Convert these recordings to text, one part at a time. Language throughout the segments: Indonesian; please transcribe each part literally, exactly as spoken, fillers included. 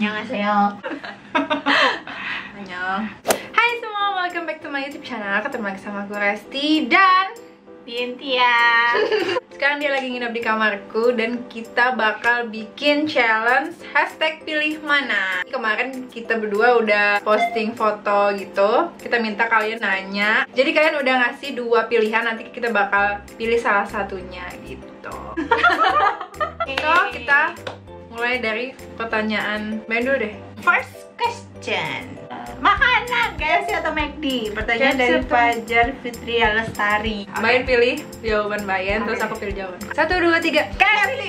Annyeonghaseyo. Annyeong. Hai semua, welcome back to my YouTube channel. Ketemu lagi sama gue Resti dan Bintia. Sekarang dia lagi nginep di kamarku dan kita bakal bikin challenge hashtag pilih mana. Kemarin kita berdua udah posting foto gitu. Kita minta kalian nanya. Jadi kalian udah ngasih dua pilihan, nanti kita bakal pilih salah satunya gitu. So kita mulai dari pertanyaan main dulu deh. First question, makanan K F C atau McD? Pertanyaan K F C dari atau- Fajar Fitria Lestari. Bayan pilih jawaban Bayan, terus Oke. aku pilih jawaban. Satu, dua, tiga. K F C.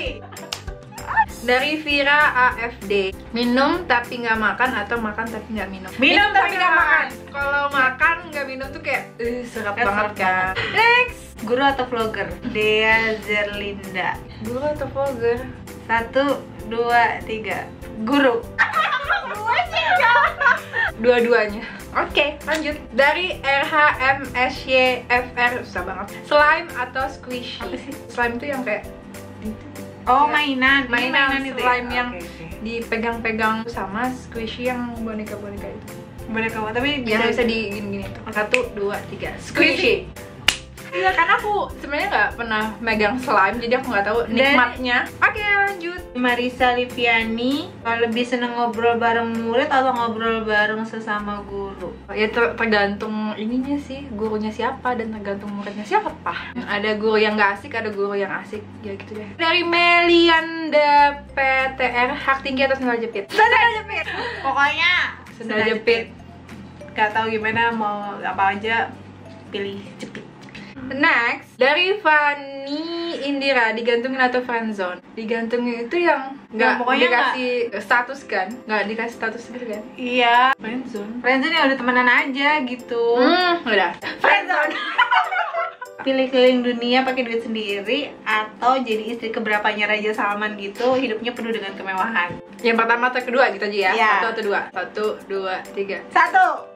Dari Vira A F D. Minum tapi nggak makan atau makan tapi nggak minum? Minum tapi nggak makan. Kalau makan nggak minum tuh kayak uh, serat Kayak banget serat kan. Next. Guru atau vlogger? Dea Zerlinda. Guru atau vlogger? Satu, dua, tiga. Guru. Gue sih enggak. Dua-duanya. Oke, lanjut. Dari R H M S Y F R, susah banget. Slime atau squishy? Apa sih? Slime tuh yang kayak Oh, Ya, mainan. Ini mainan itu slime ya? yang Oke, oke. dipegang-pegang, sama squishy yang boneka-boneka itu. Boleh kamu, tapi Yang bisa di gini-gini tuh. Satu, dua, tiga. Squishy. Iya, karena aku sebenarnya nggak pernah megang slime, jadi aku nggak tahu Dan- nikmatnya. Oke, lanjut. Marisa Liviani, lebih seneng ngobrol bareng murid atau ngobrol bareng sesama guru? Ya ter- tergantung ininya sih, gurunya siapa dan tergantung muridnya siapa. Ada guru yang nggak asik, ada guru yang asik, ya gitu deh. Dari Melianda P T R, hak tinggi atau sandal jepit? Sandal jepit. Pokoknya Sandal jepit. Gak tahu gimana mau apa aja, pilih jepit. Next, dari Fanny Indira, digantungin atau friendzone? Digantungin itu yang nggak Nah, pokoknya dikasih status kan? Nggak dikasih status gitu kan? Iya. Friendzone. Friendzone ya udah temenan aja gitu. Hmm, udah. Friendzone. Pilih keliling dunia pakai duit sendiri atau jadi istri keberapanya Raja Salman gitu, hidupnya penuh dengan kemewahan. Yang pertama atau kedua gitu aja ya? Iya. Satu atau dua? Satu, dua, tiga. Satu.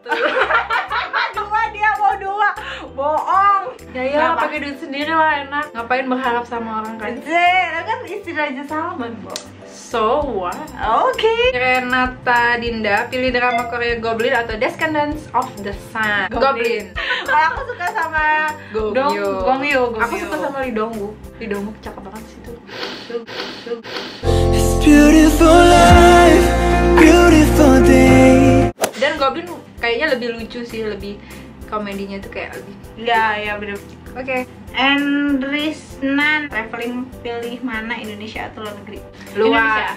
Dua, dia mau dua. Bohong. Ya ya, Kenapa? pakai duit sendiri lah, enak. Ngapain berharap sama orang kan? Zee, kan istri Raja Salman, Bo. So what? Oke. Renata Dinda, pilih drama Korea Goblin atau Descendants of the Sun? Goblin. Kalau aku suka sama Dong, Gongyo. Gongyo, Gongyo. Aku suka sama Lee Dong-woo. Lee Dong-woo cakep banget sih tuh. It's beautiful life, beautiful day. Dan Goblin kayaknya lebih lucu sih, lebih komedinya tuh kayak lebih. Ya, ya bener. Oke. Endrisnan, traveling pilih mana, Indonesia atau luar negeri? Luar.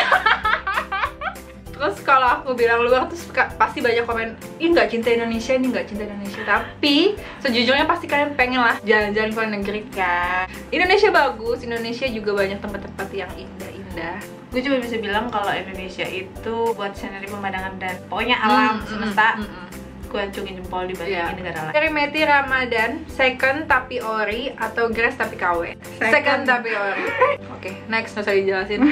Terus kalau aku bilang luar tuh suka, pasti banyak komen, ini nggak cinta Indonesia, ini nggak cinta Indonesia. Tapi sejujurnya pasti kalian pengen lah jalan-jalan ke luar negeri kan. Indonesia bagus, Indonesia juga banyak tempat-tempat yang indah-indah. Gue cuma bisa bilang kalau Indonesia itu buat scenery pemandangan dan pokoknya alam Hmm, semesta. hmm, hmm, hmm. Gue acungin jempol dibandingin Iya. negara lain. Dari Meti Ramadan, second tapi ori atau grass tapi K W? Second, Second. tapi ori. Oke, next, nggak usah dijelasin.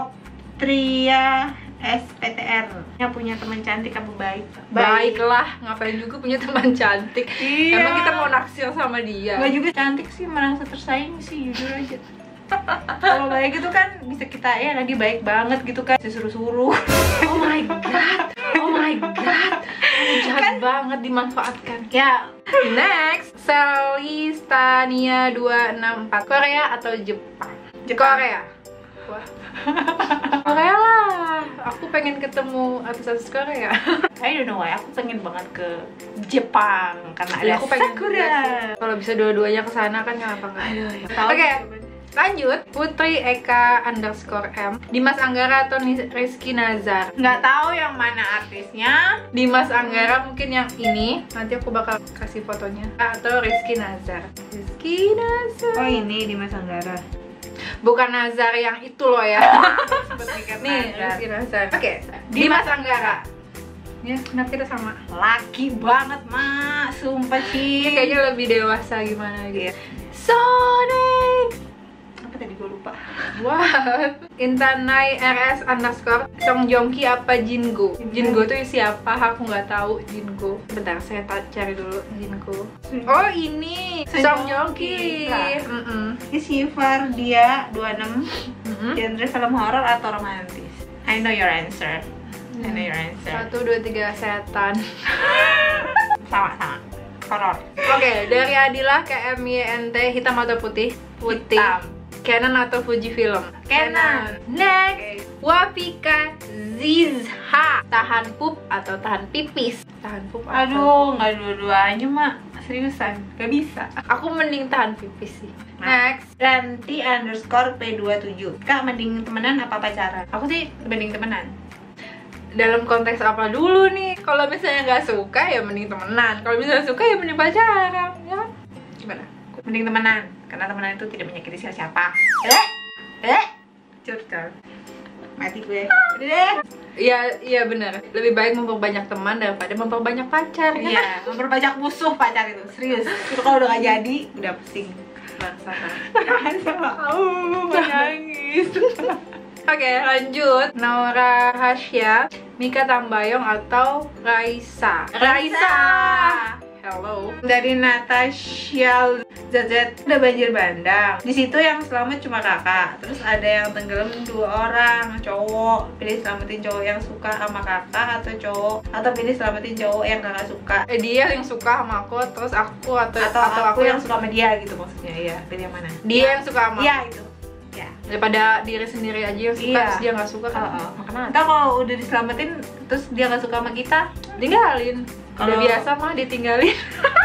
Oktria S P T R, yang punya teman cantik apa baik? Baiklah, ngapain juga punya teman cantik. Iya. Emang kita mau naksir sama dia? Gak juga cantik sih, merasa tersaing sih, jujur aja. Kalau baik itu kan bisa kita, ya lagi baik banget gitu kan, suruh-suruh. Oh my god, oh my god, jahat banget dimanfaatkan. Ya, Next, Selistania dua enam empat, Korea atau Jepang? Jepang. Korea. Wah. Korea lah. Aku pengen ketemu artis-artis Korea. I don't know why, aku pengen banget ke Jepang karena ada Ya, aku pengen Sakura. juga sih. Kalau bisa dua-duanya ke sana kan kenapa enggak? Aduh, ya. Tahu Oke. coba. Lanjut, Putri Eka underscore M, Dimas Anggara atau Nis- Rizky Nazar? Nggak tahu yang mana artisnya. Dimas Anggara mungkin yang ini, nanti aku bakal kasih fotonya. Atau Rizky Nazar. Rizky Nazar. Oh, ini Dimas Anggara. Bukan Nazar yang itu loh ya. Nih, Nih, Rizky Nazar. Oke, Dimas Anggara. Ya, kenapa kita sama? laki banget, Mak. Sumpah Ini sih. kayaknya lebih dewasa gimana gitu. Iya. Sonic. Apa tadi gue lupa. Wah, Intanai R S underscore Song Joong Ki apa Jingo? Jingo tuh siapa? Aku nggak tahu Jingo. Bentar, saya ta- cari dulu Jingo. Oh ini Song Joong Ki. Nah. Mm-mm. Ini Sifar dia dua puluh enam. Mm-mm. Genre film horor atau romantis? I know your answer. And your answer. Satu, dua, tiga, setan. Sama-sama. Horor. Oke, dari Adila K M Y N T, hitam atau putih? Putih. Hitam. Canon atau Fujifilm? Canon. Next, Wafika Zizha, tahan pup atau tahan pipis? Tahan pup. atau- Aduh, nggak dua-duanya mak. Seriusan, gak bisa. Aku mending tahan pipis sih. Nah. Next, Ranti underscore P dua puluh tujuh. Kak, mending temenan apa pacaran? Aku sih mending temenan. dalam konteks apa dulu nih? Kalau misalnya nggak suka ya mending temenan. Kalau misalnya suka ya mending pacaran, ya kan? Gimana? Mending temenan, karena temenan itu tidak menyakiti siapa-siapa. Eh, eh, curcol. Mati gue. Udah deh. Iya, iya benar. Lebih baik memperbanyak teman daripada memperbanyak pacar. Ya kan? Iya, memperbanyak musuh pacar itu, serius. Itu kalau udah gak jadi, udah pusing. Bangsa. Aku menangis. Oke, lanjut. Naura Hasya, Mika Tambayong atau Raisa? Raisa. Hello. Dari Natasha Zazet, udah banjir bandang. Di situ yang selamat cuma kakak. Terus ada yang tenggelam dua orang cowok. Pilih selamatin cowok yang suka sama kakak atau cowok, atau pilih selamatin cowok yang kakak suka. Eh, dia yang suka sama aku, terus aku atau Atau, aku, yang suka sama dia gitu maksudnya. Iya, pilih yang mana? dia yang suka sama Iya aku. itu. Ya. Daripada diri sendiri aja yang suka Iya. terus dia nggak suka kan? Oh, oh. Makanya Ntar kalau udah diselamatin terus dia nggak suka sama kita, tinggalin. Udah Kalau- biasa mah ditinggalin.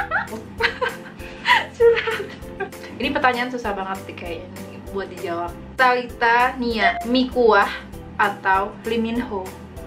Curhat. Ini pertanyaan susah banget sih kayaknya nih buat dijawab. Talita Nia, Mikuah atau Lee Min Ho?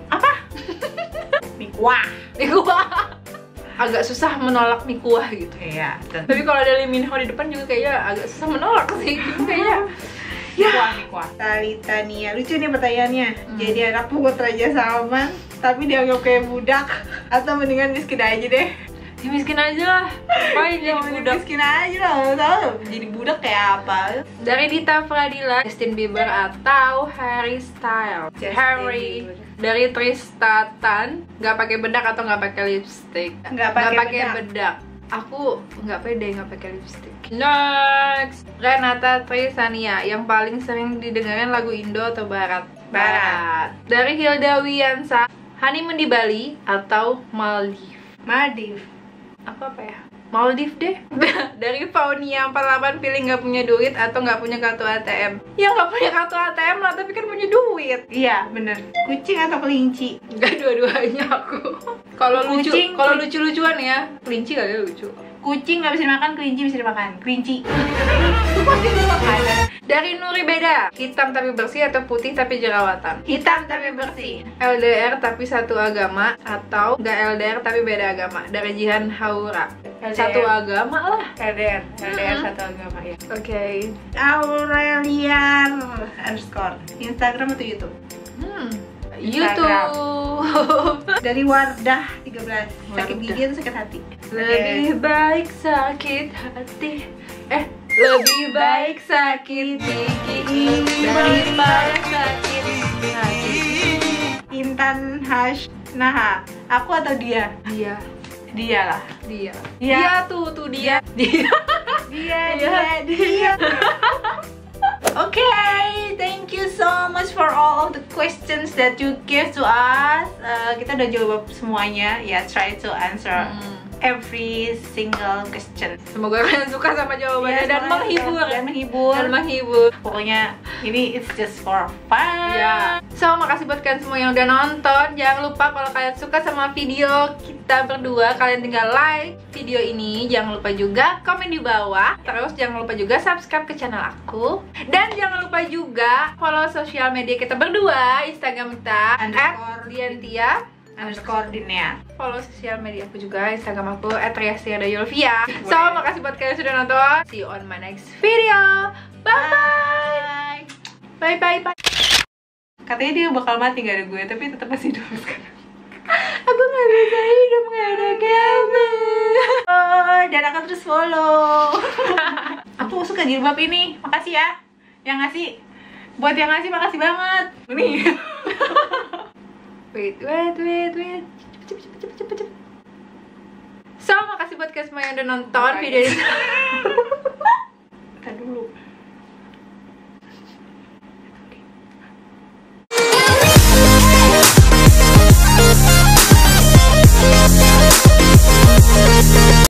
Mikuah. Mikuah. Agak susah menolak Mikuah gitu. Iya. Tapi kalau ada Lee Min Ho di depan juga kayaknya agak susah menolak sih. Kayaknya Mikuah, Mikuah. Talita Nia, lucu nih pertanyaannya. Hmm. Jadi anak pungut Raja Salman, tapi dianggap kayak budak, atau mendingan miskin aja deh? ya miskin aja lah. Ngapain jadi Mending budak? miskin aja lah, nggak tahu jadi budak kayak apa. Dari Dita Fradila, Justin Bieber atau Harry Styles? Justin Harry. Bieber. Dari Tristatan, nggak pakai bedak atau nggak pakai lipstick? Nggak pakai bedak. bedak. Aku nggak pede nggak pakai lipstick. Next, Renata Trisania, yang paling sering didengarkan lagu Indo atau Barat? Barat. Dari Hilda Wiyansa, honeymoon di Bali atau Maldives? Maldives. Apa apa ya? Maldives deh. Dari Faunia empat puluh delapan, pilih nggak punya duit atau nggak punya kartu A T M? Ya nggak punya kartu A T M lah, tapi kan punya duit. Iya, bener. Kucing atau kelinci? Nggak, dua-duanya aku. Kalau lucu, Kucing, kalau kucing. lucu-lucuan ya, kelinci kali lucu. Kucing nggak bisa dimakan, kelinci bisa dimakan. Kelinci. Dari Nuri Beda, hitam tapi bersih atau putih tapi jerawatan? Hitam tapi bersih. L D R tapi satu agama atau nggak L D R tapi beda agama? Dari Jihan Haura. L D R. Satu agama lah. L D R, L D R Hmm. satu agama ya. Oke. Aurelian underscore Instagram atau YouTube? Hmm. Instagram. YouTube. Dari Wardah tiga belas. Sakit Wardah. gigi atau sakit hati? Lebih baik sakit hati. Eh, lebih baik sakit gigi daripada sakit hati. Intan Hash Naha. Aku atau dia? Dia, Dia lah. dia, Dia. dia tuh, tuh dia, dia. Dia, Iya. dia, dia. Okay, thank you so much for all of the questions that you give to us. Uh, kita udah jawab semuanya. Ya, yeah, try to answer Hmm. every single question. Semoga kalian suka sama jawabannya Ya, dan semoga menghibur. dan menghibur. Dan menghibur. Pokoknya ini it's just for fun. Ya. So, makasih buat kalian semua yang udah nonton. Jangan lupa kalau kalian suka sama video kita berdua, kalian tinggal like video ini. Jangan lupa juga komen di bawah. Terus jangan lupa juga subscribe ke channel aku. Dan jangan lupa juga follow sosial media kita berdua, Instagram kita Underscore at Diantia. Underscore Dinea. Follow sosial media aku juga, Instagram aku at Riastiada Yulvia. So, makasih buat kalian yang sudah nonton. See you on my next video. Bye-bye. Bye-bye. Katanya dia bakal mati gak ada gue, tapi tetap masih hidup sekarang. Aku gak bisa hidup gak ada kamu. Oh, dan akan terus follow. Aku suka jilbab ini. Makasih ya. Yang ngasih. Buat yang ngasih makasih banget. Nih. Wait, wait, wait, wait. Cepet, cepet, cepet, cepet, cepet. So, makasih buat kalian semua yang udah nonton Bye. video ini.